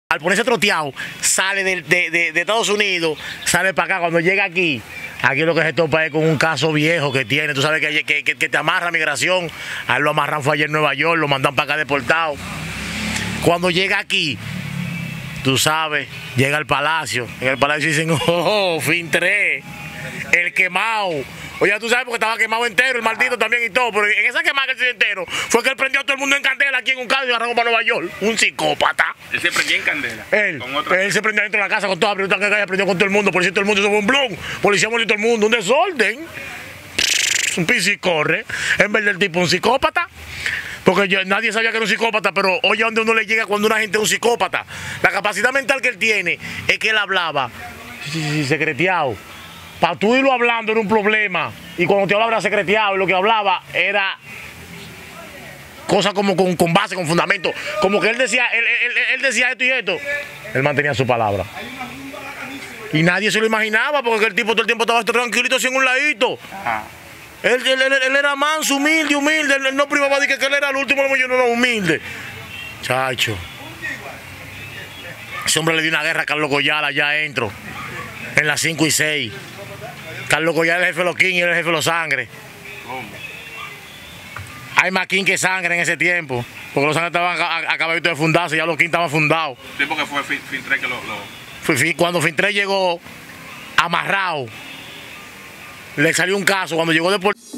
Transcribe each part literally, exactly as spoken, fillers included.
Al ponerse troteado, sale de, de, de, de Estados Unidos, sale para acá. Cuando llega aquí, aquí lo que se topa es con un caso viejo que tiene. Tú sabes que, que, que, que te amarra migración. A él lo amarran fue ayer en Nueva York, lo mandan para acá deportado. Cuando llega aquí, tú sabes, llega al palacio. En el palacio dicen, oh, fin tres, el quemado. Oye, tú sabes porque estaba quemado entero, el maldito también y todo. Pero en esa quemada que él se entero, fue que él prendió a todo el mundo en candela aquí en un carro y arrancó para Nueva York. Un psicópata. Él se prendió en candela. Él, con otra... él se prendió dentro de la casa con toda la pregunta que prendió con todo el mundo. Policía todo el mundo, eso fue un blon. Policía murió todo el mundo, un desorden. Un pisicorre. En vez del tipo un psicópata. Porque yo, nadie sabía que era un psicópata, pero oye, a donde uno le llega cuando una gente es un psicópata. La capacidad mental que él tiene es que él hablaba sí, sí, sí, secreteado. Para tú irlo hablando era un problema. Y cuando te hablaba era secreteado y lo que hablaba era cosas como con, con base, con fundamento. Como que él decía, él, él, él decía esto y esto. Él mantenía su palabra. Y nadie se lo imaginaba porque el tipo todo el tiempo estaba tranquilito así en un ladito. Ajá. Él, él, él, él era manso, humilde, humilde. Él, él no privaba de que, que él era el último, yo no, no, humilde. Chacho. Ese hombre le dio una guerra a Carlos Collal allá adentro. En las cinco y seis. Carlos Collal es el jefe de los King y él es el jefe de los Sangre. Hay más King que Sangre en ese tiempo. Porque los Sangre estaban acabaditos de fundarse, ya los King estaban fundados. Sí, porque fue Fin tres que lo... lo... Cuando Fin tres llegó amarrado, le salió un caso. Cuando llegó de Puerto...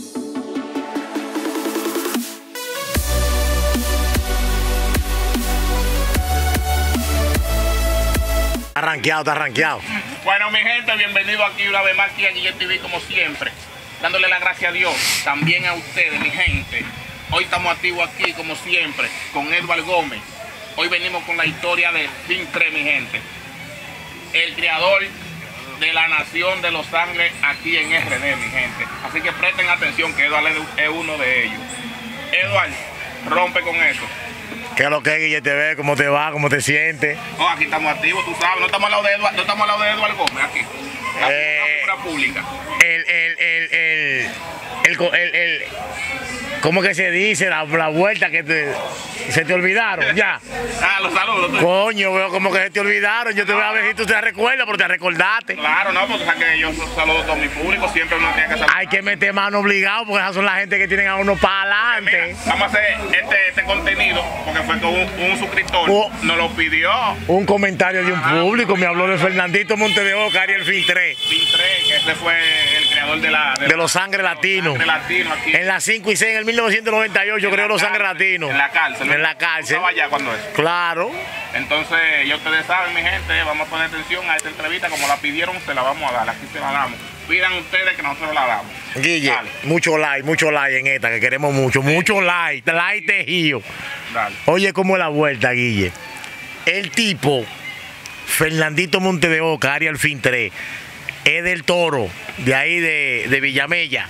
Está rankeado, está rankeado. Bueno, mi gente, bienvenido aquí una vez más aquí a Guille T V como siempre. Dándole la gracia a Dios, también a ustedes, mi gente. Hoy estamos activos aquí como siempre con Edward Gómez. Hoy venimos con la historia de Fin tres, mi gente. El creador de la nación de los Sangre aquí en R D, mi gente. Así que presten atención que Edward es uno de ellos. Edward, rompe con eso. ¿Qué es lo que es, Guille T V? ¿Cómo te va? ¿Cómo te sientes? Oh, aquí estamos activos, tú sabes. No estamos al lado de Edward, no estamos al lado de Edward Gómez aquí. La eh, figura pública. El, el, el, el, el, el, el, ¿cómo que se dice? La, la vuelta que te, se te olvidaron, ya. Ah, los saludos. ¿Tú? Coño, veo como que se te olvidaron. Yo te voy a ver si tú te recuerdas, pero te recordaste. Claro, no, porque sabes que yo saludo a todo mi público, siempre uno tiene que saludar. Hay que meter mano obligado, porque esas son la gente que tienen a uno para adelante. Vamos a hacer este, este contenido, porque fue que un, un suscriptor oh, nos lo pidió. Un comentario de un ah, público, me habló de Fernandito Monte de Oca y el Fin tres. Fin tres, que ese fue el creador de la... De, de los Sangre Latinos. Latino aquí. En las cinco y seis, en el mil novecientos noventa y ocho, creó los Sangre Latinos. En la cárcel. En la cárcel. ¿Estaba allá cuando es? Claro. Entonces, ya ustedes saben, mi gente, vamos a poner atención a esta entrevista. Como la pidieron, se la vamos a dar. Aquí se la damos. Pidan ustedes que nosotros la damos. Guille, dale. Mucho like, mucho like en esta, que queremos mucho. Sí. Mucho like, like tejido. Dale. Oye, ¿cómo es la vuelta, Guille? El tipo, Fernandito Monte de Oca, área el Fin tres, es del Toro, de ahí de, de Villamella.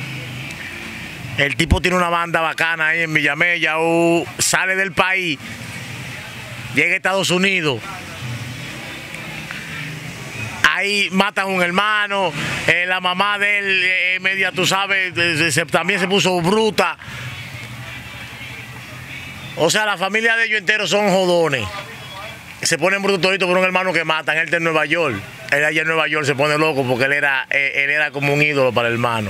El tipo tiene una banda bacana ahí en Villamella, uh, sale del país, llega a Estados Unidos. Ahí matan a un hermano, eh, la mamá de él, eh, media, tú sabes, eh, se, también se puso bruta. O sea, la familia de ellos enteros son jodones. Se ponen brutos toditos por un hermano que matan. Él está en Nueva York. Él allá en Nueva York se pone loco porque él era, él, él era como un ídolo para el hermano.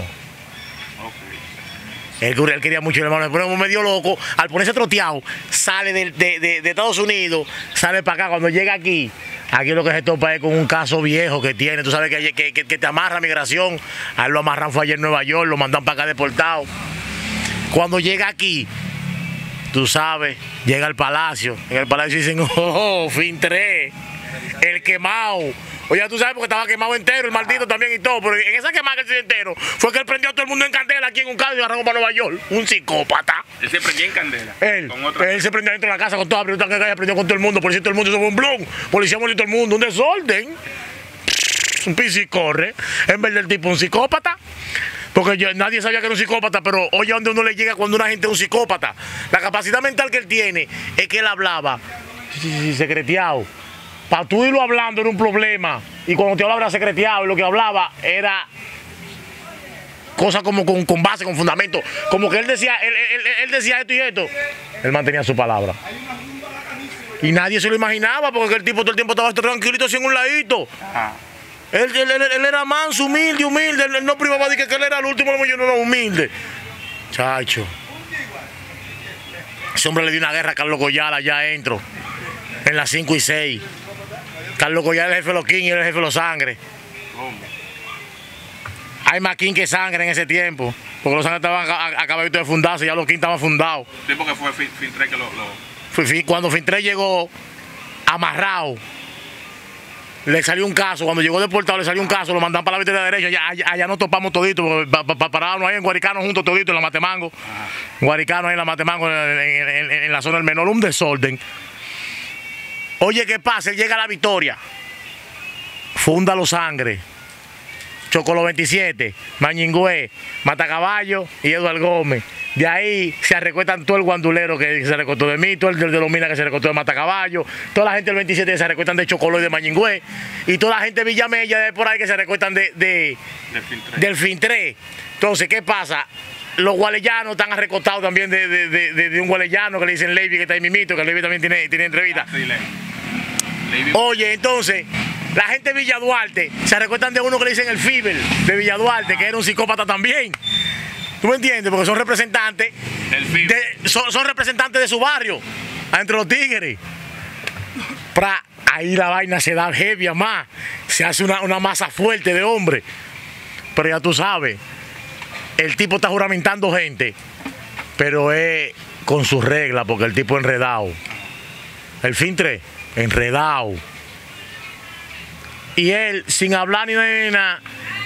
Okay. Él, él quería mucho el hermano. Se pone medio loco. Al ponerse troteado, sale de, de, de, de Estados Unidos, sale para acá. Cuando llega aquí, aquí lo que se topa es con un caso viejo que tiene. Tú sabes que, que, que, que te amarra migración. A él lo amarran fue ayer en Nueva York, lo mandan para acá deportado. Cuando llega aquí, tú sabes, llega al palacio. En el palacio dicen, oh, Fin tres, el quemado. Oye, tú sabes porque estaba quemado entero, el maldito también y todo. Pero en esa quemada que él se entero, fue que él prendió a todo el mundo en candela aquí en un carro y arrancó para Nueva York. Un psicópata. Él se prendió en candela. Él, con otra... él se prendió dentro de la casa con toda la pregunta que ella prendió con todo el mundo. Policía todo el mundo, eso fue un blon. Policía murió todo el mundo, un desorden. Un pisicorre. En vez del tipo un psicópata. Porque yo, nadie sabía que era un psicópata, pero oye a donde uno le llega cuando una gente es un psicópata. La capacidad mental que él tiene es que él hablaba sí, sí, secreteado. Para tú irlo hablando era un problema. Y cuando te hablaba era secreteado y lo que hablaba era cosas como con, con base, con fundamento. Como que él decía, él, él, él decía esto y esto. Él mantenía su palabra. Y nadie se lo imaginaba porque el tipo todo el tiempo estaba tranquilito así en un ladito. Ajá. Él, él, él, él era manso, humilde, humilde. Él, él no privaba de que, que él era el último, no, yo no era humilde. Chacho. Ese hombre le dio una guerra a Carlos Collal allá adentro, en las cinco y seis. Carlos Collal es el jefe de los King y él es el jefe de los Sangre. ¿Cómo? Hay más King que Sangre en ese tiempo, porque los Sangre estaban acabados de fundarse, ya los King estaban fundados. Sí, porque fue Fintré que lo... lo... Fue, cuando Fintré llegó amarrado, le salió un caso, cuando llegó deportado le salió un caso, lo mandaron para la vitrina derecha, allá, allá, allá nos topamos toditos, pa, pa, pa, parábamos ahí en Guaricano juntos toditos en la Matemango, Ajá. Guaricano ahí en la Matemango, en, en, en, en la zona del menor, un desorden. Oye, ¿qué pasa? Él llega a la Victoria, funda Los Sangre, Chocolo veintisiete, Mañingüe, Matacaballo y Eduardo Gómez. De ahí se recuestan todo el guandulero que se recortó de mí, todo el de los Minas que se recortó de Matacaballo, toda la gente del veintisiete se recuestan de Chocolo y de Mañingüe, y toda la gente de Villamella de por ahí que se recuestan de, de, Del Fintré. del Fintré. Entonces, ¿qué pasa? Los gualellanos están recortados también de, de, de, de, de un gualellano que le dicen Levy, que está ahí mimito, que Levy también tiene, tiene entrevista. Ah, sí, Levy. Levy. Oye, entonces, la gente de Villa Duarte se recuestan de uno que le dicen el Fibel, de Villa Duarte, que era un psicópata también. ¿Tú me entiendes? Porque son representantes de, son, son representantes de su barrio, entre los tigres. Pra, ahí la vaina se da heavy más, se hace una, una masa fuerte de hombre. Pero ya tú sabes, el tipo está juramentando gente, pero es con sus reglas, porque el tipo es enredado. El Fintré, enredado. Y él, sin hablar ni nada,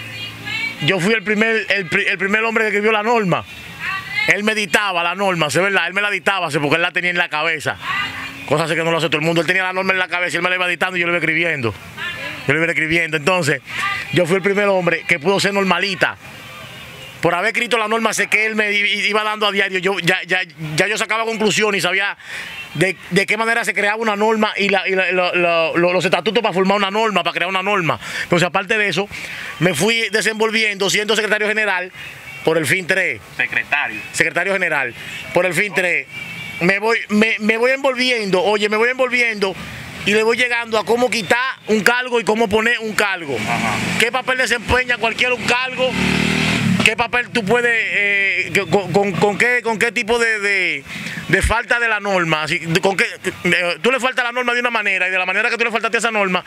yo fui el primer, el, el primer hombre que escribió la norma. Él me dictaba la norma, ¿es verdad? Él me la dictaba, porque él la tenía en la cabeza. Cosas que no lo hace todo el mundo. Él tenía la norma en la cabeza y él me la iba dictando y yo le iba escribiendo. Yo le iba escribiendo. Entonces, yo fui el primer hombre que pudo ser normalita. Por haber escrito la norma, sé que él me iba dando a diario. Yo ya, ya, ya yo sacaba conclusiones y sabía de, de qué manera se creaba una norma y, la, y la, lo, lo, lo, los estatutos para formar una norma, para crear una norma. Entonces, aparte de eso, me fui desenvolviendo siendo secretario general por el Fintré. Secretario. Secretario general por el Fintré. Me voy, me, me voy envolviendo, oye, me voy envolviendo y le voy llegando a cómo quitar un cargo y cómo poner un cargo. Ajá. ¿Qué papel desempeña cualquier un cargo? ¿Qué papel tú puedes, eh, con, con, con, qué, con qué tipo de, de, de falta de la norma? Así, con qué, eh, tú le faltas la norma de una manera y de la manera que tú le faltaste a esa norma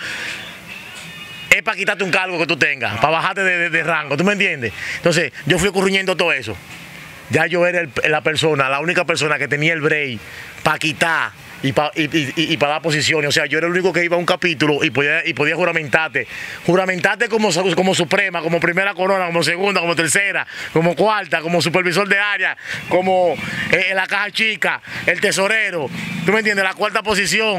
es para quitarte un cargo que tú tengas, para bajarte de, de, de rango, ¿tú me entiendes? Entonces, yo fui ocurriendo todo eso. Ya yo era el, la persona, la única persona que tenía el break para quitar y para y, y, y para dar posiciones. O sea, yo era el único que iba a un capítulo y podía, y podía juramentarte. Juramentarte como, como suprema, como primera corona, como segunda, como tercera, como cuarta, como supervisor de área, como eh, la caja chica, el tesorero. ¿Tú me entiendes? La cuarta posición.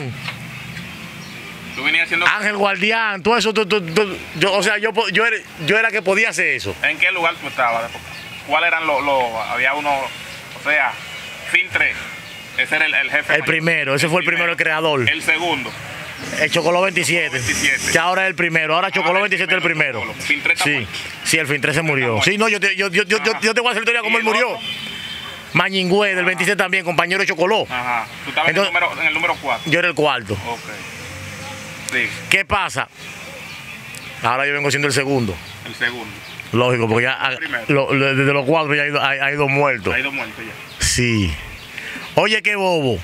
Tú venías haciendo... Ángel Guardián, todo eso. Tú, tú, tú, yo, o sea, yo, yo, era, yo era que podía hacer eso. ¿En qué lugar tú estabas? ¿Cuáles eran los, los... Había uno, o sea, Fintré, ese era el, el jefe. El mayor. primero, ese el fue el primero, primero, el creador. El segundo. El Chocolo veintisiete. veintisiete. Que ahora es el primero. Ahora Chocolo Ahora el veintisiete es el primero. primero, Fintré está Sí, muerto. sí, el Fintré se murió. Sí, no, yo te, yo, yo, yo, yo, yo te voy a hacer la historia como ¿Y él el murió. otro? Mañingüe del veintisiete también, compañero de Chocoló. Ajá. Tú estabas Entonces, en, el número, en el número cuatro. Yo era el cuarto. Ok. Sí, ¿Qué pasa? Ahora yo vengo siendo el segundo. el segundo. Lógico, porque ya El primero. lo, lo, desde los cuatro ya ha ido, ha, ha ido muerto. Ha ido muerto ya. Sí. Oye, qué bobo.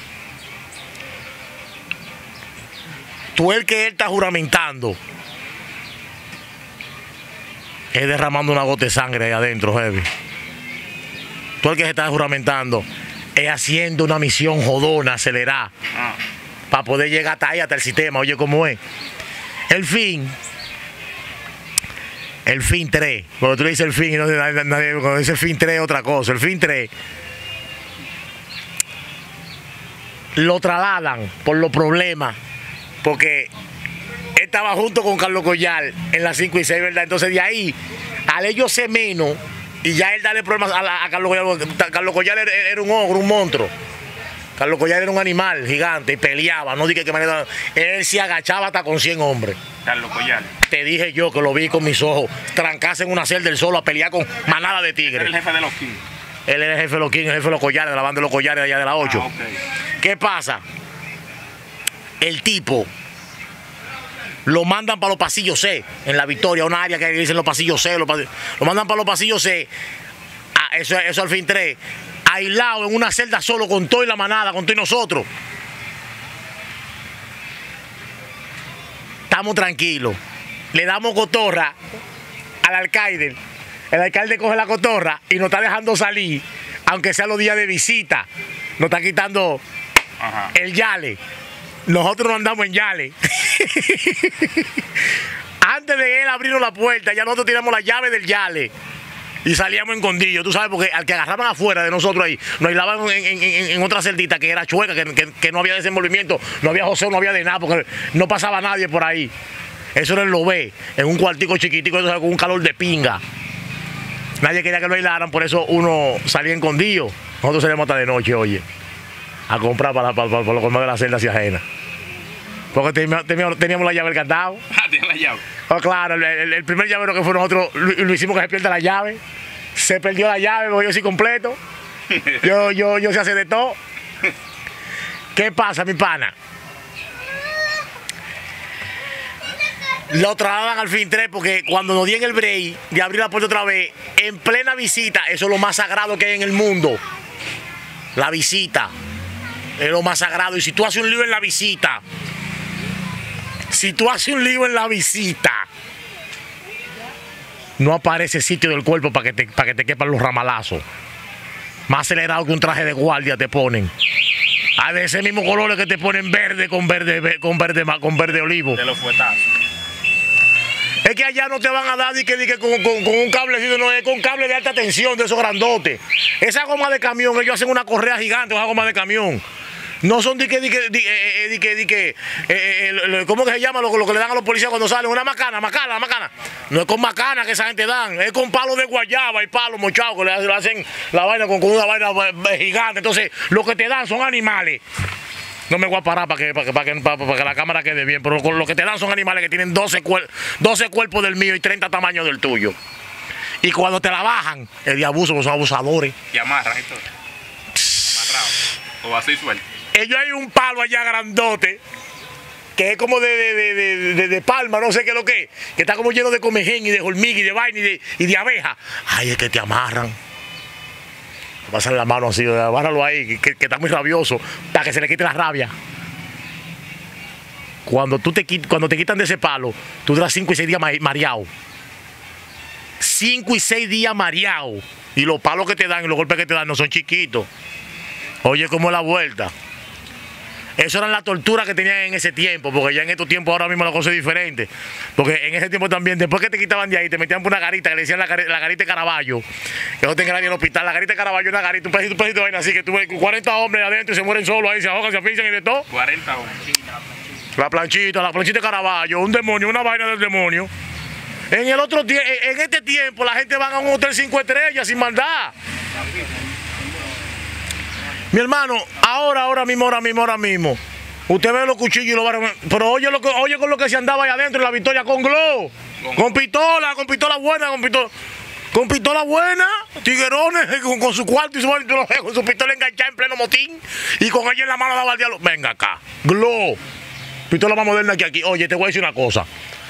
Tú el que él está juramentando es derramando una gota de sangre ahí adentro, heavy. Tú el que se está juramentando es haciendo una misión jodona, acelerada, Ah. para poder llegar hasta ahí, hasta el sistema. Oye, ¿cómo es? El fin, el fin tres, porque tú le dices el fin y no nadie, nadie cuando dice el fin tres es otra cosa. El fin tres lo trasladan por los problemas, porque él estaba junto con Carlos Collal en las cinco y seis, ¿verdad? Entonces de ahí, al ellos ser menos, y ya él darle problemas a, la, a Carlos Collal. Carlos Collal era, era un ogro, un monstruo. Carlos Collal era un animal gigante y peleaba, no dije que manera. Él se agachaba hasta con cien hombres. Carlos Collal. Te dije yo que lo vi con mis ojos, trancarse en una celda del solo a pelear con manada de Era tigres. el jefe de los King. Él era el jefe de los King, el jefe de los collares, de la banda de los collares de allá de la ocho. Ah, ok. ¿Qué pasa? el tipo lo mandan para los pasillos C, en La Victoria, una área que dicen los pasillos C, los pasillos, lo mandan para los pasillos C, a eso, eso al fin tres, aislado en una celda solo con todo y la manada, con todo y nosotros. Estamos tranquilos, le damos cotorra al alcalde, el alcalde coge la cotorra y nos está dejando salir, aunque sea los días de visita, nos está quitando Ajá. el yale. Nosotros no andamos en yale. Antes de él abrirnos la puerta, ya nosotros tiramos la llave del yale y salíamos escondidos. Tú sabes, porque al que agarraban afuera de nosotros ahí, nos aislaban en, en, en, en otra celdita que era chueca, que, que, que no había desenvolvimiento, no había joseo, no había de nada, porque no pasaba nadie por ahí. Eso era el Lobé, en un cuartico chiquitico, con un calor de pinga. Nadie quería que lo aislaran, por eso uno salía escondido. Nosotros salíamos hasta de noche, oye, a comprar para, para, para, para los colmados de la celda hacia ajena. Porque teníamos, teníamos la llave del candado. Ah, ¿tienes la llave? Oh, claro, el, el, el primer llavero que fue nosotros, lo, lo hicimos que se pierda la llave. Se perdió la llave, porque yo soy completo. Yo, yo, yo sé hacer de todo. ¿Qué pasa, mi pana? Lo trasladan al fin tres porque cuando nos dieron el break de abrir la puerta otra vez, en plena visita, eso es lo más sagrado que hay en el mundo. La visita es lo más sagrado. Y si tú haces un lío en la visita, si tú haces un lío en la visita, no aparece sitio del cuerpo para que te, para que te quepan los ramalazos. Más acelerado que un traje de guardia te ponen. A de ese mismo color que te ponen verde con verde con verde con verde olivo. De los fuetazos. Es que allá no te van a dar y que, que con, con, con un cablecito, no es con cable de alta tensión de esos grandotes. Esa goma de camión, ellos hacen una correa gigante, esa goma de camión. No son de que, de que, de que, de que, de que eh, eh, ¿cómo que se llama lo, lo que le dan a los policías cuando salen? Una macana, macana, macana. No es con macana que esa gente dan, es con palo de guayaba y palo mochado, que le, le hacen la vaina con, con una vaina gigante. Entonces, lo que te dan son animales. No me voy a parar para que, para, que, para, que, para, para que la cámara quede bien, pero lo que te dan son animales que tienen doce, cuer doce cuerpos del mío y treinta tamaños del tuyo. Y cuando te la bajan, es de abuso, porque son abusadores. Y amarran esto. Amarrado. O así suelto. Ellos hay un palo allá grandote, que es como de, de, de, de, de, de palma, no sé qué es lo que es, que está como lleno de comején y de hormiga y de vaina y de, y de abeja. Ay, es que te amarran. Pasan la mano así, agárralo ahí, que, que está muy rabioso, para que se le quite la rabia. Cuando, tú te, cuando te quitan de ese palo, tú duras cinco y seis días mareado. Cinco y seis días mareado. Y los palos que te dan y los golpes que te dan no son chiquitos. Oye, ¿cómo es la vuelta? Eso era la tortura que tenían en ese tiempo, porque ya en estos tiempos ahora mismo la cosa es diferente. Porque en ese tiempo también, después que te quitaban de ahí, te metían por una garita, que le decían la, la garita de Caraballo, que no tengan nadie en el hospital. La garita de Caraballo es una garita, un pedacito, un pedacito de vaina así, que tuve cuarenta hombres adentro y se mueren solos ahí, se ahogan, se asfixian y de todo. cuarenta hombres. La planchita, la planchita de Caraballo, un demonio, una vaina del demonio. En el otro tiempo, en este tiempo, la gente va a un hotel cinco estrellas sin maldad. Mi hermano, ahora, ahora mismo, ahora mismo, ahora mismo. Usted ve los cuchillos y los barros. Pero oye, lo que, oye con lo que se andaba ahí adentro en La Victoria con glow. Con, con pistola, con pistola buena, con pistola. Con pistola buena, tiguerones, con, con su cuarto y su, con su pistola enganchada en pleno motín. Y con ella en la mano daba al diablo. Venga acá, glow. Pistola más moderna que aquí. Oye, te voy a decir una cosa.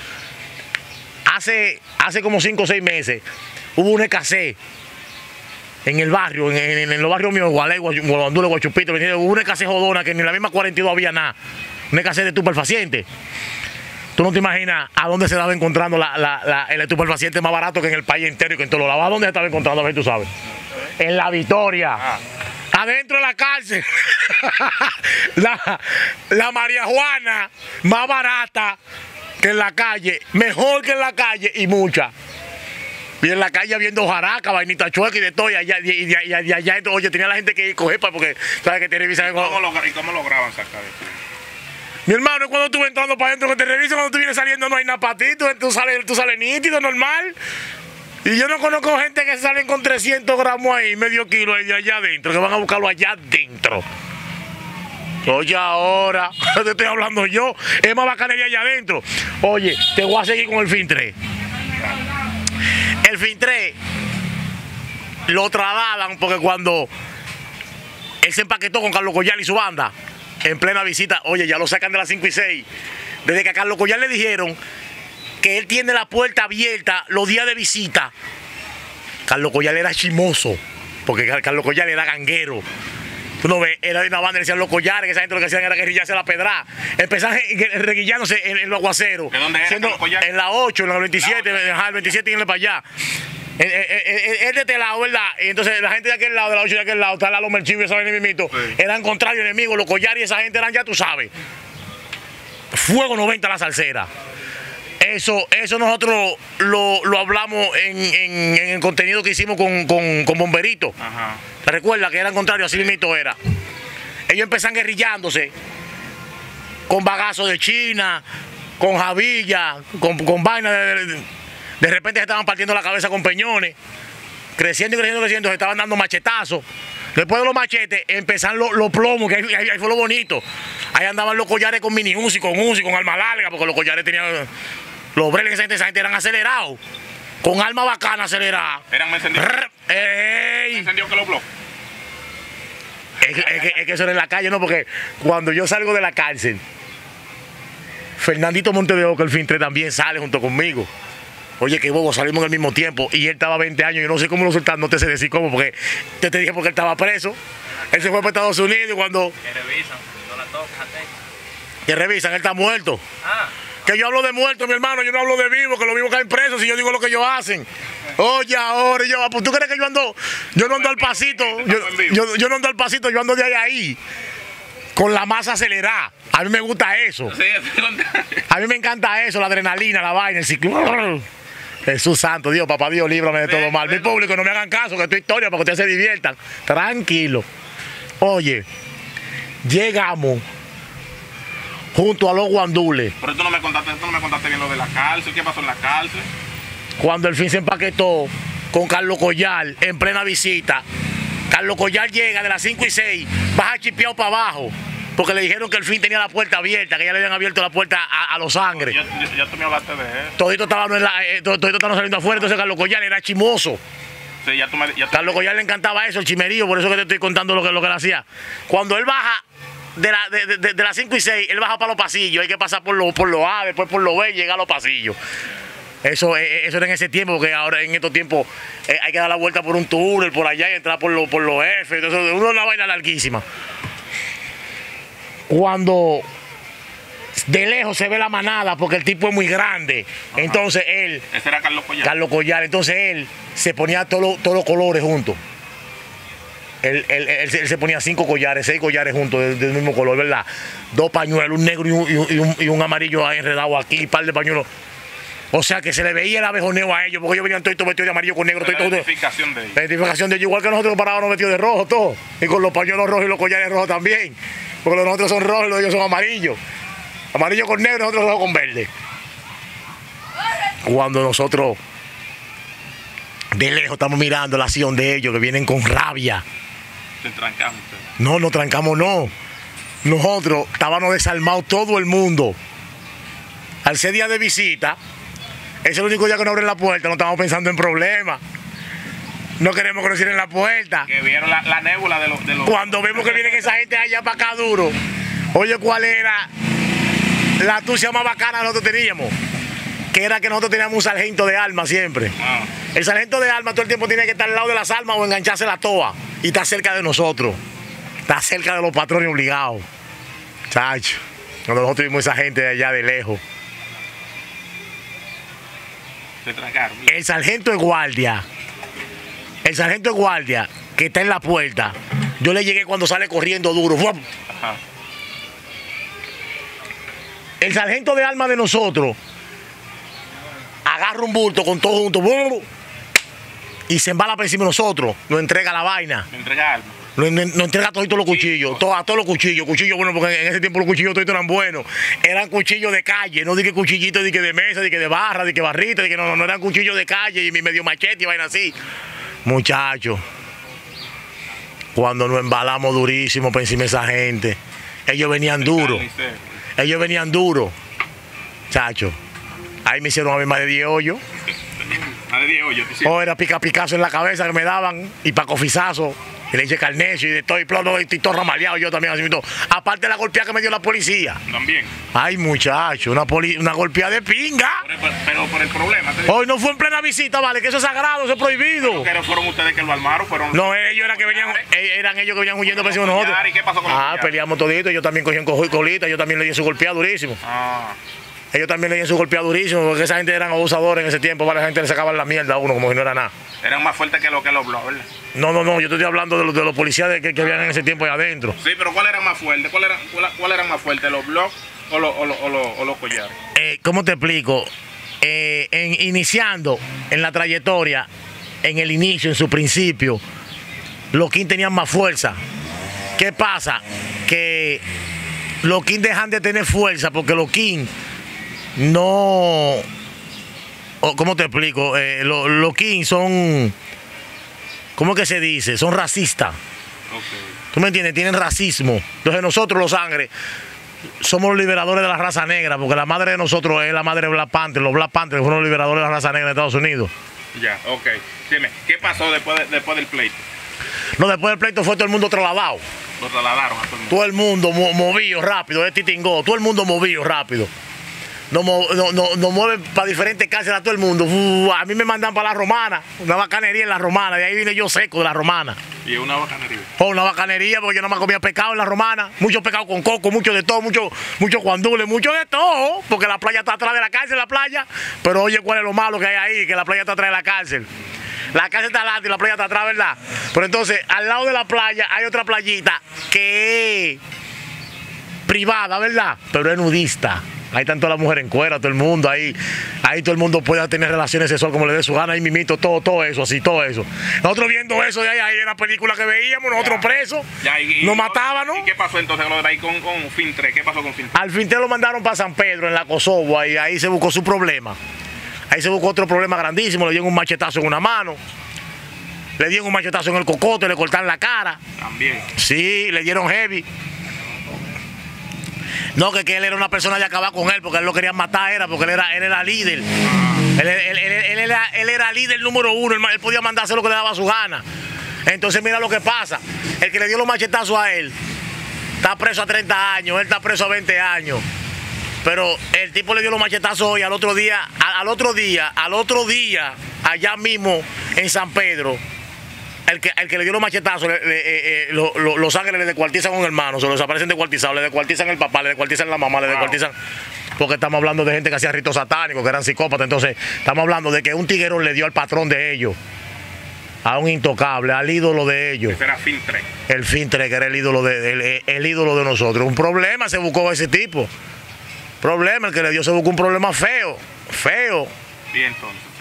Hace, hace como cinco o seis meses hubo una escasez. En el barrio, en, en, en los barrios míos, Gualego, Gualandule, Guachupito, hubo una escasez jodona que ni en la misma cuarenta y dos había nada. Una escasez de estupefacientes. Tú no te imaginas a dónde se estaba encontrando la, la, la, el estupefaciente más barato que en el país entero y que en todos los lados. ¿A dónde se estaba encontrando? A ver, tú sabes. En La Victoria. Ah. Adentro de la cárcel. la, la marihuana más barata que en la calle. Mejor que en la calle y mucha. Y en la calle viendo jaraca, vainita chueca y de todo, y allá, y, y, y, y allá, oye, tenía la gente que coger para porque, ¿sabes? Que te revisan. ¿Y cómo, lo, ¿Y cómo lograban sacar eso? Mi hermano, cuando tú vas entrando para adentro, que te revisan, cuando tú vienes saliendo no hay nada para ti, tú, tú, sales, tú sales nítido, normal. Y yo no conozco gente que salen con trescientos gramos ahí, medio kilo ahí allá adentro, que van a buscarlo allá adentro. Oye, ahora, te estoy hablando yo, es más bacanería allá adentro. Oye, te voy a seguir con el fin tres. El fin tres lo trasladan porque cuando él se empaquetó con Carlos Collal y su banda, en plena visita. Oye, ya lo sacan de las cinco y seis. Desde que a Carlos Collar le dijeron que él tiene la puerta abierta los días de visita. Carlos Collar era chimoso, porque Carlos Collar era ganguero. Tú no ves, era de una banda, le decían los collares, que esa gente lo que hacían era guerrillarse la pedra. Empezaban reguillándose en, en los aguaceros. ¿De dónde era Carlos Collar? En la ocho, en la veintisiete, ajá, el veintisiete y para allá. Es de este lado, ¿verdad? Y entonces la gente de aquel lado, de la ocho de aquel lado, está Lalo Merchivo y esa vaina mismito, sí. Eran contrarios enemigos, los collares y esa gente eran, ya tú sabes, fuego noventa la salsera. Eso, eso nosotros lo, lo hablamos en, en, en el contenido que hicimos con, con, con Bomberito. Ajá. ¿Te recuerdas que eran contrarios? Así mismo era. Ellos empezaron guerrillándose con bagazos de China, con Javilla, con, con vaina de, de, de repente se estaban partiendo la cabeza con peñones, creciendo y creciendo, creciendo, se estaban dando machetazos. Después de los machetes empezaron los, los plomos, que ahí, ahí, ahí fue lo bonito. Ahí andaban los collares con mini Uzi, con Uzi, con arma larga, porque los collares tenían... Los breles que esa gente, esa gente eran acelerados, con arma bacana acelerada. Eran me encendidos. ¿Me encendió que los bloques? Es, es, es, es que eso era en la calle, no, porque cuando yo salgo de la cárcel, Fernandito Monte de Oca, el Fintre, también sale junto conmigo. Oye, que bobo, salimos al mismo tiempo y él estaba veinte años, yo no sé cómo lo soltaron, no te sé decir cómo, porque te, te dije porque él estaba preso. Él se fue para Estados Unidos y cuando... Que revisan, no la tocas, que revisan, él está muerto. Ah. Que yo hablo de muerto, mi hermano, yo no hablo de vivo, que los vivos caen presos si yo digo lo que ellos hacen. Oye, ahora yo, pues tú crees que yo ando, yo no ando al pasito, yo, yo, yo no ando al pasito, yo ando de ahí a ahí, con la masa acelerada. A mí me gusta eso. A mí me encanta eso, la adrenalina, la vaina, el ciclo. Jesús santo, Dios, papá Dios, líbrame de todo mal. Mi público, no me hagan caso, que es tu historia, para que ustedes se diviertan. Tranquilo. Oye, llegamos junto a los guandules. Pero tú no me contaste, tú no me contaste bien lo de la cárcel. ¿Qué pasó en la cárcel? Cuando el fin se empaquetó con Carlos Collar en plena visita. Carlos Collar llega de las cinco y seis, baja chipeado para abajo, porque le dijeron que el fin tenía la puerta abierta, que ya le habían abierto la puerta a, a los sangres. Ya, ya, ya tú me hablaste de eso. Todito estaban eh, todo, saliendo afuera, entonces Carlos Collar era chimoso. Sí, ya tú me, ya tú Carlos me... Collar le encantaba eso, el chimerío, por eso que te estoy contando lo que, lo que él hacía. Cuando él baja de, la, de, de, de las cinco y seis, él baja para los pasillos, hay que pasar por los por lo A, después por los B y llegar a los pasillos. Eso, eso era en ese tiempo, porque ahora en estos tiempos eh, hay que dar la vuelta por un túnel, por allá y entrar por los por los F. Entonces, uno es una vaina larguísima. Cuando de lejos se ve la manada, porque el tipo es muy grande, ajá, entonces él... Ese era Carlos Collar. Carlos Collar, entonces él se ponía todos los todos los colores juntos. Él, él, él, él se ponía cinco collares, seis collares juntos del, del mismo color, ¿verdad? Dos pañuelos, un negro y un, y un, y un amarillo enredado aquí, un par de pañuelos. O sea que se le veía el abejoneo a ellos, porque ellos venían todos vestidos de amarillo con negro. La identificación de ellos. La identificación de ellos, igual que nosotros parábamos vestidos de rojo, todos. Y con los pañuelos rojos y los collares rojos también. Porque los nosotros son rojos y los de ellos son amarillos. Amarillo con negro y nosotros rojos con verde. Cuando nosotros de lejos estamos mirando la acción de ellos, que vienen con rabia. Se trancamos ustedes. No, no trancamos, no. Nosotros estábamos desarmados todo el mundo. Al ser día de visita, ese es el único día que nos abren la puerta, no estamos pensando en problemas. No queremos que nos cierren la puerta. Que vieron la, la nébula de los, de los... Cuando vemos que vienen esa gente allá para acá duro. Oye, ¿cuál era la astucia más bacana que nosotros teníamos? Que era que nosotros teníamos un sargento de armas siempre. Ah. El sargento de armas todo el tiempo tiene que estar al lado de las armas o engancharse la toa. Y está cerca de nosotros. Está cerca de los patrones obligados. Chacho. Cuando nosotros vimos esa gente de allá de lejos. Se trancaron. El sargento de guardia. El sargento de guardia que está en la puerta. Yo le llegué cuando sale corriendo duro. Ajá. El sargento de armas de nosotros agarra un bulto con todo junto y se embala por encima de nosotros. Nos entrega la vaina. Me entrega armas. Nos, nos entrega todos los cuchillos, todo, a todos los cuchillos, cuchillos buenos, porque en ese tiempo los cuchillos todos eran buenos. Eran cuchillos de calle, no dije cuchillitos de, de mesa, de, de barra, de que barrita, de que no, no, no eran cuchillos de calle y medio machete y vaina así. Muchachos, cuando nos embalamos durísimo por encima de esa gente, ellos venían duros, ellos venían duros, chacho. Ahí me hicieron a mí más de diez hoyos. Más de diez hoyos. O era pica picazo en la cabeza que me daban y pa' cofizazo. Y le eché carnecio y de todo, y plomo, y todo ramaleado yo también. Así, y todo. Aparte de la golpeada que me dio la policía. También. Ay, muchacho, una, poli una golpeada de pinga. Pero, pero por el problema. ¿te Hoy no fue en plena visita, vale, que eso es sagrado, eso es prohibido. Pero fueron ustedes que lo armaron, fueron. No, ellos eran que venían, eran ellos que venían huyendo por encima de nosotros. ¿Y qué pasó con Ah, peleamos todito, ellos también cogían colita, yo también le di su golpeada durísimo. Ah. Ellos también le dieron su golpeada durísimo, porque esa gente eran abusadores en ese tiempo, para la gente le sacaban la mierda a uno como si no era nada. Eran más fuertes que los que los blogs, ¿verdad? No, no, no, yo te estoy hablando de los, de los policías de que, que habían en ese tiempo allá adentro. Sí, pero ¿cuál eran más fuertes? ¿Cuál eran, cuál, cuál eran más fuertes, los blogs o los, o los, o los, o los collares? Eh, ¿Cómo te explico? Eh, en, iniciando en la trayectoria, en el inicio, en su principio, los King tenían más fuerza. ¿Qué pasa? Que los King dejan de tener fuerza porque los King no... ¿Cómo te explico? Eh, los, los King son... ¿Cómo que se dice? Son racistas. Okay. ¿Tú me entiendes? Tienen racismo. Entonces nosotros los sangre somos los liberadores de la raza negra, porque la madre de nosotros es la madre de Black Panther. Los Black Panther fueron los liberadores de la raza negra de Estados Unidos. Ya, ok. Dime, ¿qué pasó después, de, después del pleito? No, después del pleito fue todo el mundo trasladado. Lo trasladaron a todo el mundo. Todo el mundo mo movido rápido, de titingó, todo el mundo movido rápido. Nos no, no, no, no mueven para diferentes cárceles a todo el mundo. Uh, a mí me mandan para la Romana, una bacanería en la Romana, de ahí vine yo seco de la Romana. ¿Y es una bacanería? Oh, una bacanería, porque yo no me comía pescado en la Romana, mucho pescado con coco, mucho de todo, mucho, mucho guandules, mucho de todo, porque la playa está atrás de la cárcel, la playa. Pero oye, ¿cuál es lo malo que hay ahí? Que la playa está atrás de la cárcel. La cárcel está adelante y la playa está atrás, ¿verdad? Pero entonces, al lado de la playa hay otra playita que es privada, ¿verdad? Pero es nudista. Ahí están todas las mujeres en cuera, todo el mundo, ahí, ahí todo el mundo puede tener relaciones sexuales como le dé su gana, ahí mimito, todo, todo eso, así, todo eso. Nosotros viendo eso de ahí, ahí en la película que veíamos, nosotros ya, presos, ya, y, y, nos mataban, ¿no? ¿Y qué pasó entonces lo de ahí con, con Fintre? ¿Qué pasó con Fintre? Al Fintre lo mandaron para San Pedro, en la Kosovo, ahí, ahí se buscó su problema. Ahí se buscó otro problema grandísimo, le dieron un machetazo en una mano, le dieron un machetazo en el cocote, le cortaron la cara. También. Sí, le dieron heavy. No, que, que él era una persona de acabar con él, porque él lo querían matar, era porque él era, él era líder. Él, él, él, él, era, él era líder número uno, él, él podía mandarse lo que le daba su gana. Entonces mira lo que pasa, el que le dio los machetazos a él, está preso a treinta años, él está preso a veinte años. Pero el tipo le dio los machetazos hoy, al otro día, al, al otro día, al otro día, allá mismo en San Pedro, El que, el que le dio los machetazos, le, le, eh, lo, lo, los ángeles le descuartizan a un hermano, se los aparecen descuartizados, le descuartizan el papá, le descuartizan la mamá, le descuartizan. Porque estamos hablando de gente que hacía ritos satánicos, que eran psicópatas. Entonces, estamos hablando de que un tiguerón le dio al patrón de ellos, a un intocable, al ídolo de ellos. Ese era Fintre. El Fintre, que era el ídolo de, el, el ídolo de nosotros. Un problema se buscó a ese tipo. Problema, el que le dio se buscó un problema feo, feo. Y entonces, sí.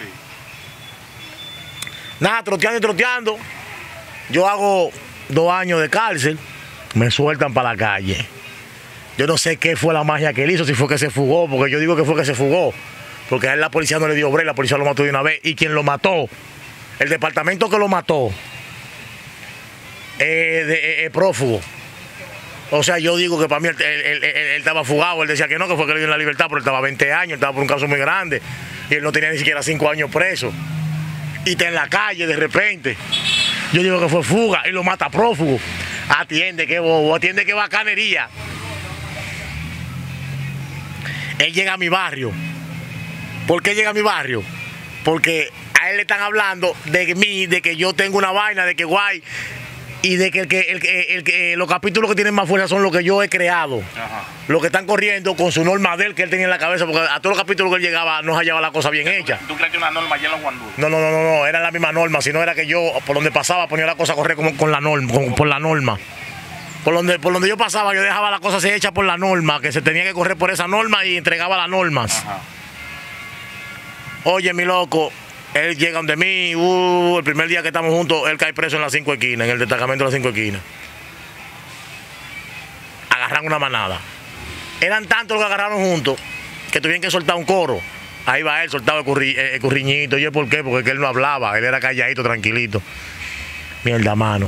Nada, troteando y troteando. Yo hago dos años de cárcel, me sueltan para la calle. Yo no sé qué fue la magia que él hizo, si fue que se fugó, porque yo digo que fue que se fugó. Porque a él la policía no le dio break, la policía lo mató de una vez. Y quien lo mató, el departamento que lo mató, es eh, eh, prófugo. O sea, yo digo que para mí él, él, él, él, él estaba fugado, él decía que no, que fue que le dio la libertad, pero él estaba veinte años, él estaba por un caso muy grande. Y él no tenía ni siquiera cinco años preso. Y está en la calle de repente. Yo digo que fue fuga y lo mata prófugo. Atiende, qué bobo, atiende, qué bacanería. Él llega a mi barrio. ¿Por qué llega a mi barrio? Porque a él le están hablando de mí, de que yo tengo una vaina, de que guay, y de que, el que, el que, el que los capítulos que tienen más fuerza son los que yo he creado. Ajá. Los que están corriendo con su norma de él que él tenía en la cabeza, porque a todos los capítulos que él llegaba no hallaba la cosa bien hecha. ¿Tú crees que una norma ya en los guandules? No, no, no, no, no, era la misma norma, sino era que yo, por donde pasaba, ponía la cosa a correr como con la norma, con, por la norma. Por donde, por donde yo pasaba, yo dejaba la cosa así hecha por la norma, que se tenía que correr por esa norma y entregaba las normas. Ajá. Oye, mi loco, él llega donde mí, uh, el primer día que estamos juntos, él cae preso en las cinco esquinas, en el destacamento de las cinco esquinas. Agarran una manada. Eran tantos los que agarraron juntos que tuvieron que soltar un coro. Ahí va él, soltaba el, curri, el curriñito. ¿Y por qué? Porque él no hablaba, él era calladito, tranquilito. Mierda, mano.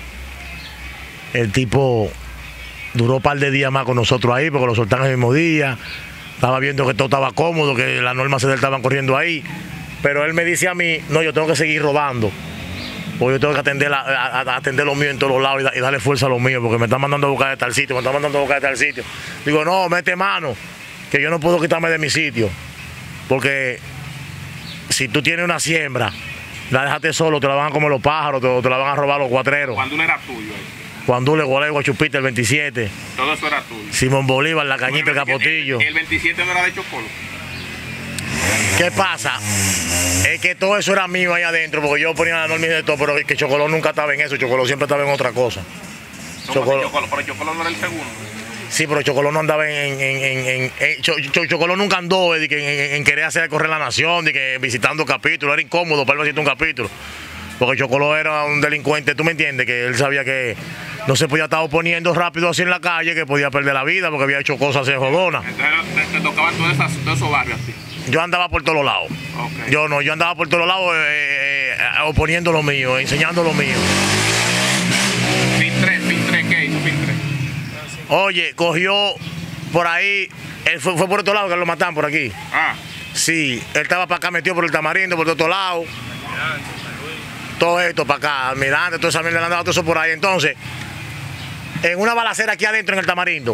El tipo duró un par de días más con nosotros ahí, porque lo soltaron el mismo día. Estaba viendo que todo estaba cómodo, que las normas se estaban corriendo ahí. Pero él me dice a mí, no, yo tengo que seguir robando. Porque yo tengo que atender, la, a, a atender lo mío en todos los lados y, da, y darle fuerza a lo mío, porque me están mandando a buscar de tal sitio, me están mandando a buscar de tal sitio. Digo, no, mete mano, que yo no puedo quitarme de mi sitio. Porque si tú tienes una siembra, la dejaste solo, te la van a comer los pájaros, te, te la van a robar los cuatreros. Guandule era tuyo ahí. Guandule, Gualey, Guachupita, el veintisiete. Todo eso era tuyo. Simón Bolívar, La Cañita, el Capotillo. El, el veintisiete no era de Chocolo. ¿Qué pasa? Es que todo eso era mío ahí adentro, porque yo ponía la norma de todo, pero que Chocoló nunca estaba en eso, Chocoló siempre estaba en otra cosa. No, Chocoló, Chocoló, pero Chocoló no era el segundo. Sí, pero Chocoló no andaba en... en, en, en, en Cho, Cho, Chocoló nunca andó en, en, en querer hacer correr la nación, de que visitando capítulos, era incómodo para él visitar un capítulo. Porque Chocoló era un delincuente, ¿tú me entiendes? Que él sabía que no se podía estar oponiendo rápido así en la calle, que podía perder la vida porque había hecho cosas de jodona. Entonces te, te tocaban todos esos, todos esos barrios así. Yo andaba por todos lados. Okay. Yo no, yo andaba por todos lados eh, eh, oponiendo lo mío, enseñando lo mío. Fin tres, Fin tres, ¿qué hizo Fin tres? Oye, cogió por ahí, él fue, fue por otro lado que lo mataron por aquí. Ah. Sí, él estaba para acá metido por el Tamarindo, por otro lado. Todo esto para acá, Almirante, toda esa mierda le han dado todo eso por ahí. Entonces, en una balacera aquí adentro en el Tamarindo,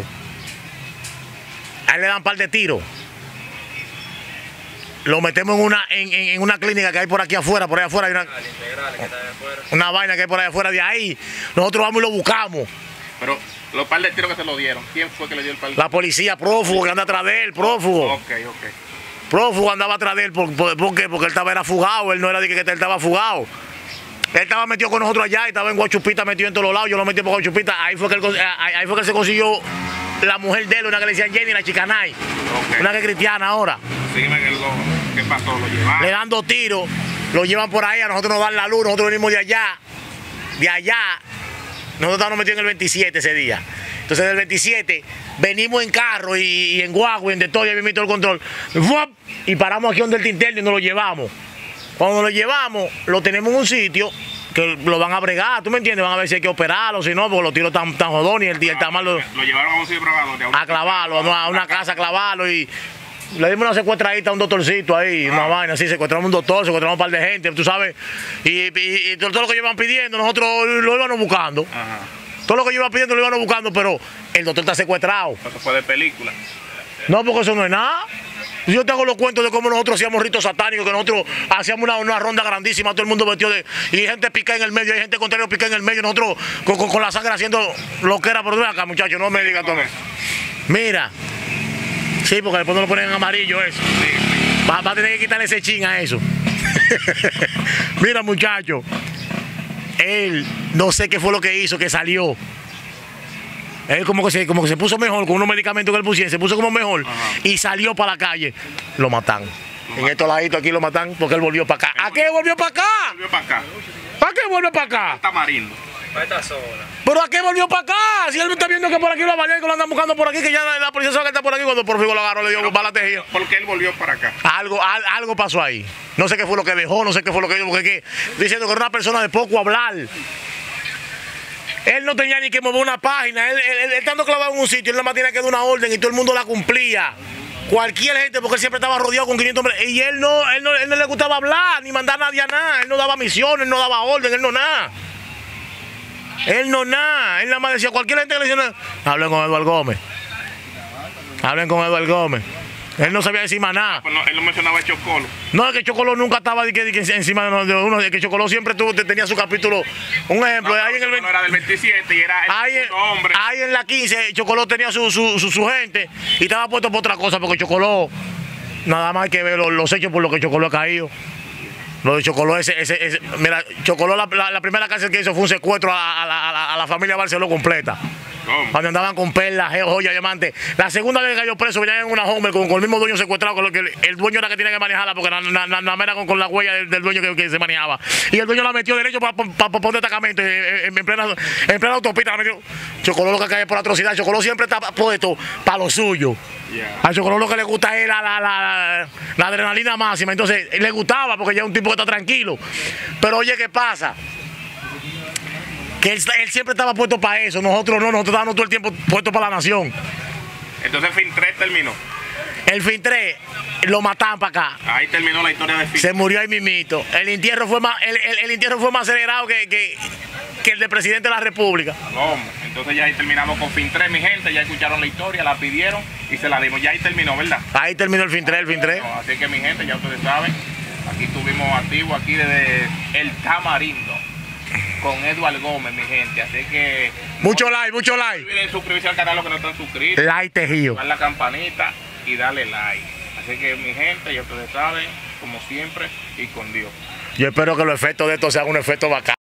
a él le dan un par de tiros. Lo metemos en una, en, en una clínica que hay por aquí afuera, por ahí afuera hay una, una vaina que hay por ahí afuera. De ahí, nosotros vamos y lo buscamos. Pero los par de tiros que se lo dieron, ¿quién fue que le dio el par de La policía, prófugo, que anda atrás de él, prófugo. Ok, ok. Prófugo andaba atrás de él, ¿por, por, por qué? Porque él estaba era fugado, él no era de que, que él estaba fugado. Él estaba metido con nosotros allá y estaba en Guachupita metido en todos los lados. Yo lo metí por Guachupita. Ahí fue que él, ahí fue que él se consiguió la mujer de él, una que le decían Jenny, la Chicanay. Okay. Una que es cristiana ahora. Sígueme que lo, ¿qué pasó? Lo llevaron. Le dan dos tiros, lo llevan por ahí, a nosotros nos dan la luz, nosotros venimos de allá. De allá, nosotros estábamos metidos en el veintisiete ese día. Entonces del veintisiete venimos en carro y, y en guagua y en de todo, y ahí me meto el control. Y paramos aquí donde el Tinterno y nos lo llevamos. Cuando lo llevamos, lo tenemos en un sitio que lo van a bregar, ¿tú me entiendes? Van a ver si hay que operarlo, si no, porque los tiros están tan jodones y el, el tamal lo, lo llevaron a un sitio probador. A clavarlo, a una casa a clavarlo y le dimos una secuestradita a un doctorcito ahí, ah. una vaina así, secuestramos un doctor, secuestramos un par de gente, tú sabes, y, y, y todo lo que ellos iban pidiendo, nosotros lo íbamos buscando. Ajá. Todo lo que ellos iban pidiendo lo íbamos buscando, pero el doctor está secuestrado. Eso fue de película. No, porque eso no es nada. Yo te hago los cuentos de cómo nosotros hacíamos ritos satánicos, que nosotros hacíamos una, una ronda grandísima, todo el mundo vestido de... Y hay gente pica en el medio, hay gente contraria pica en el medio, nosotros con, con, con la sangre haciendo lo que era, pero ven acá, muchachos, no me digas todo. Mira, sí, porque después no lo ponen en amarillo eso. Va, va a tener que quitarle ese chin a eso. Mira, muchachos, él no sé qué fue lo que hizo, que salió. Él como que, se, como que se puso mejor con unos medicamentos que él pusieron, se puso como mejor. Ajá. Y salió para la calle. Lo matan. Lo en matan. Estos laditos aquí lo matan porque él volvió para acá. ¿A qué volvió para acá? Volvió para acá. ¿Para qué volvió para acá? Tamarindo. Para esta zona. ¿Pero a qué volvió para acá? Si él está viendo que por aquí lo avalan, que lo andan buscando por aquí, que ya la policía sabe que está por aquí, cuando por fin lo agarró, le dio bala tejida. ¿Por qué él volvió para acá? Algo, al, algo pasó ahí. No sé qué fue lo que dejó, no sé qué fue lo que dijo, porque ¿qué? Diciendo que era una persona de poco hablar. Él no tenía ni que mover una página, él, él, él estando clavado en un sitio, él nada más tenía que dar una orden y todo el mundo la cumplía. Cualquier gente, porque él siempre estaba rodeado con quinientos hombres. Y él no, él no, él no le gustaba hablar, ni mandar a nadie a nada. Él no daba misiones, él no daba orden, él no nada. Él no nada. Él nada más decía, cualquier gente que le decía, hablen con Eduardo Gómez. Hablen con Eduardo Gómez. Él no sabía decir más nada. Pues no, él no mencionaba a Chocolo. No, es que Chocolo nunca estaba de que, de que encima de uno, de que Chocolo siempre tuvo, tenía su capítulo. Un ejemplo, no, ahí en el no era del veintisiete y era el ahí, hombre. Ahí en la quince, Chocolo tenía su, su, su, su gente y estaba puesto por otra cosa, porque Chocolo, nada más hay que ver los, los hechos por los que Chocolo ha caído. Lo de Chocoló, ese, ese, ese, mira, Chocoló la, la, la primera cárcel que hizo fue un secuestro a, a, la, a la familia Barceló completa. ¿Cómo? Cuando andaban con perlas, joyas, diamantes. La segunda vez que cayó preso, venían en una Homer con, con el mismo dueño secuestrado, con lo que el, el dueño era que tenía que manejarla, porque nada na, na, na, era con, con la huella del, del dueño que, que se manejaba. Y el dueño la metió derecho para pa, pa, pa poner destacamento en, en, plena, en plena autopista. La metió. Chocoló lo que cae por atrocidad. Chocoló siempre está puesto para lo suyo. Yeah. A Chocoló lo que le gusta es la, la, la, la adrenalina máxima. Entonces, le gustaba porque ya es un tipo que está tranquilo. Pero oye, ¿qué pasa? Que él, él siempre estaba puesto para eso. Nosotros no, nosotros estábamos todo el tiempo puestos para la nación. Entonces, Fin tres terminó. El Fin tres lo mataron para acá. Ahí terminó la historia de Fin. Se murió ahí mismito. El entierro fue más, el, el, el entierro fue más acelerado que, que, que el del presidente de la República. ¿Cómo? Entonces ya ahí terminamos con Fin tres, mi gente. Ya escucharon la historia, la pidieron y se la dimos. Ya ahí terminó, ¿verdad? Ahí terminó el Fin tres, el Fin tres. No, así que mi gente, ya ustedes saben, aquí estuvimos activos aquí desde el Tamarindo con Edward Gómez, mi gente. Así que Mucho like, mucho no like. olviden suscribirse al canal los que no están suscritos. Like tejido. Dar la campanita y darle like. Así que mi gente, ya ustedes saben, como siempre, y con Dios. Yo espero que los efectos de esto sean un efecto bacán.